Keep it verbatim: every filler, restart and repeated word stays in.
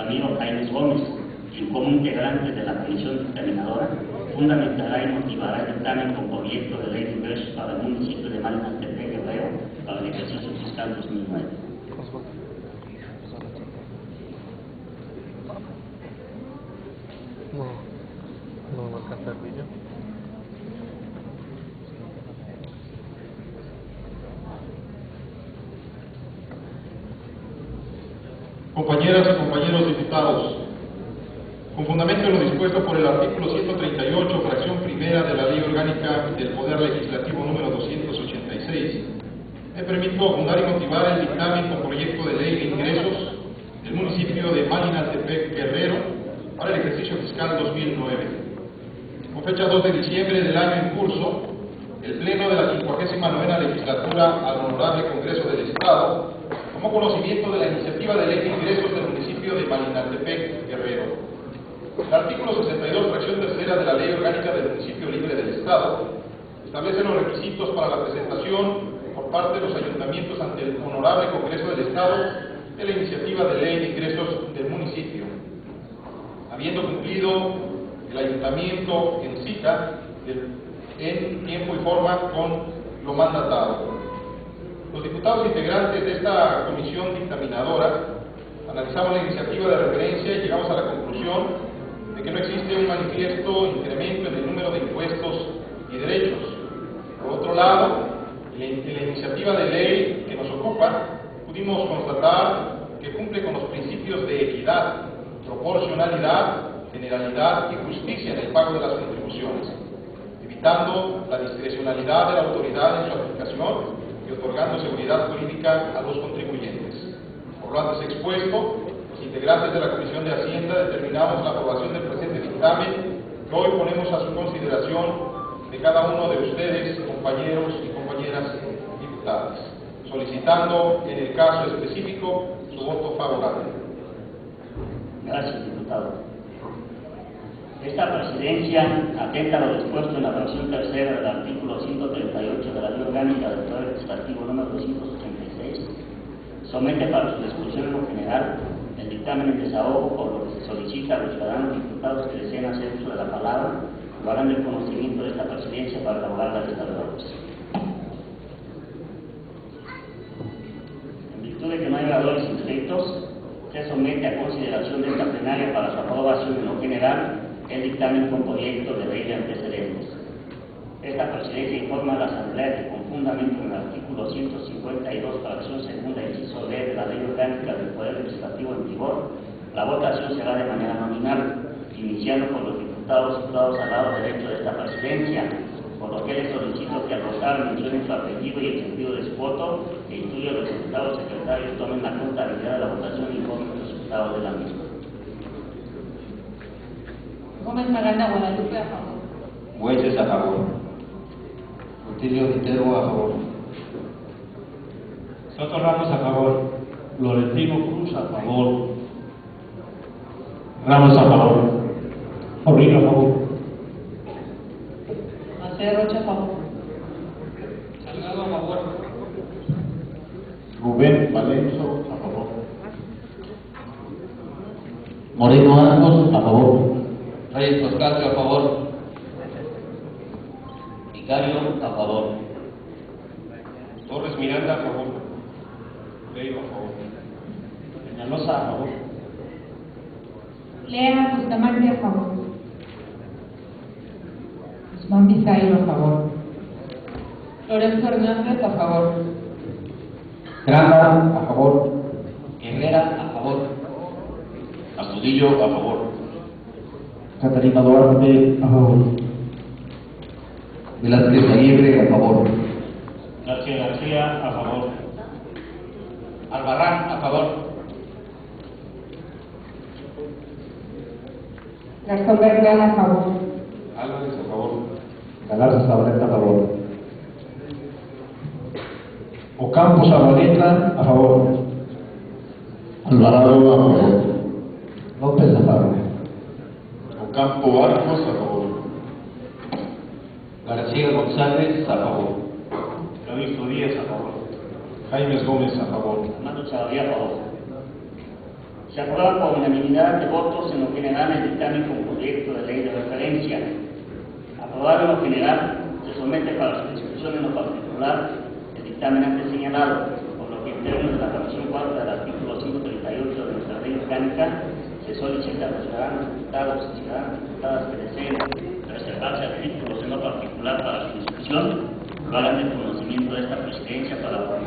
Ramiro Jaimes Gómez, quien como integrante de la comisión dictaminadora fundamentará y motivará el dictamen con proyecto de ley de ingresos para el municipio de Malinaltepec, Guerrero, para el ejercicio fiscal dos mil nueve. No, no, no alcanza el vídeo. Compañeras y compañeros diputados, con fundamento en lo dispuesto por el artículo ciento treinta y ocho, fracción primera de la Ley Orgánica del Poder Legislativo número doscientos ochenta y seis, me permito fundar y motivar el dictamen con proyecto de ley de ingresos del municipio de Malinaltepec, Guerrero, para el ejercicio fiscal dos mil nueve. Con fecha dos de diciembre del año en curso, el Pleno de la cincuagésima novena legislatura al Honorable Congreso del Estado tomó conocimiento de la iniciativa de ley de ingresos del municipio de Malinaltepec, Guerrero. El artículo sesenta y dos, fracción tercera de la Ley Orgánica del Municipio Libre del Estado establece los requisitos para la presentación por parte de los ayuntamientos ante el Honorable Congreso del Estado de la iniciativa de ley de ingresos del municipio. Habiendo cumplido el ayuntamiento en cita en tiempo y forma con lo mandatado. Los diputados integrantes de esta comisión dictaminadora analizamos la iniciativa de referencia y llegamos a la conclusión de que no existe un manifiesto incremento en el número de impuestos y derechos. Por otro lado, en la iniciativa de ley que nos ocupa, pudimos constatar que cumple con los principios de equidad, proporcionalidad, generalidad y justicia en el pago de las contribuciones, evitando la discrecionalidad de la autoridad en su aplicación y otorgando seguridad jurídica a los contribuyentes. Por lo antes expuesto, los integrantes de la Comisión de Hacienda determinamos la aprobación del presente dictamen que hoy ponemos a su consideración de cada uno de ustedes, compañeros y compañeras diputadas, solicitando en el caso específico su voto favorable. Gracias, diputado. Esta presidencia atenta a lo dispuesto en la fracción tercera del artículo ciento treinta y ocho de la Ley Orgánica del Poder Legislativo número doscientos ochenta y seis, somete para su discusión en lo general el dictamen en desahogo, por lo que se solicita a los ciudadanos diputados que deseen hacer uso de la palabra lo harán del conocimiento de esta presidencia para elaborar la lista de votos. En virtud de que no hay oradores inscritos, se somete a consideración de esta plenaria para su aprobación en lo general el dictamen con proyecto de ley de antecedentes. Esta presidencia informa a la Asamblea que con fundamento en el artículo ciento cincuenta y dos, fracción segunda, inciso D de la Ley Orgánica del Poder Legislativo en vigor, la votación será de manera nominal, iniciando por los diputados situados al lado derecho de esta presidencia, por lo que les solicito que al votar mencionen su apellido y el sentido de su voto, e instruyo a los diputados secretarios tomen la contabilidad de la votación y informen los resultados de la misma. Gómez Maganda Guadalupe, a favor. Bueyes, a favor. Rutilio Viterbo, a favor. Soto Ramos, a favor. Florentino Cruz, a favor. Ramos, a favor. Orrigo, a favor. Maceo Rocha, a favor. Salgado, a favor. Rubén Valenzo, a favor. Moreno Arcos, a favor. Reyes Toscasio, a favor. Vicario, a favor. Torres Miranda, a favor. Leiva, a favor. Peñalosa, a favor. Lea Bustamante, a favor. Guzmán Vizcaíno, a favor. Lorenzo Hernández, a favor. Granda, a favor. Herrera, a favor. Astudillo, a favor. Catarina Duarte, a favor. Velázquez Aguirre, a favor. García García, a favor. Albarrán, a favor. Gastón Bernal, a favor. Álvarez, a favor. Galarza Zabaleta, a favor. Ocampo Zabaleta, a favor. Alvarado, a favor. López, a favor. Ocampo Arcos, a favor. García González, a favor. Calixto Díaz, a favor. Jaimes Gómez, a favor. Fernando Chavarría, a favor. Se aprueba por unanimidad de votos en lo general el dictamen con proyecto de ley de referencia. Aprobado en lo general, se somete para su discusión en lo particular el dictamen antes señalado, por lo que en términos de la fracción cuarta del artículo ciento treinta y ocho de nuestra ley orgánica, se solicita a los ciudadanos diputados y ciudadanas diputadas que deseen reservarse artículos en lo particular para su discusión, lo hagan de conocimiento de esta presidencia para